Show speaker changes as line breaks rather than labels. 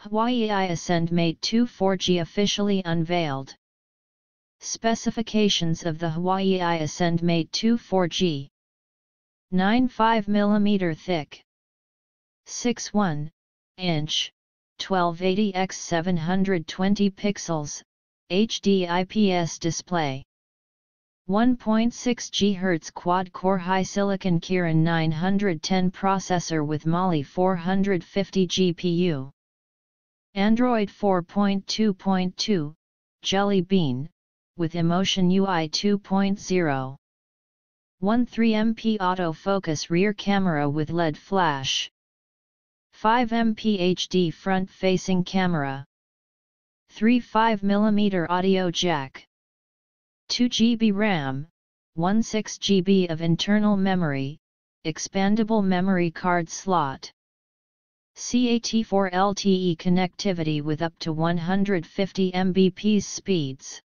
Huawei Ascend Mate 2 4G officially unveiled. Specifications of the Huawei Ascend Mate 2 4G: 9.5mm thick, 6.1 inch, 1280 x 720 pixels, HD IPS display. 1.6 GHz quad-core HiSilicon Kirin 910 processor with Mali 450 GPU. Android 4.2.2, Jelly Bean, with Emotion UI 2.0. 13MP autofocus rear camera with LED flash. 5MP HD front-facing camera. 3.5mm audio jack. 2GB RAM, 16GB of internal memory, expandable memory card slot. CAT4 LTE connectivity with up to 150 Mbps speeds.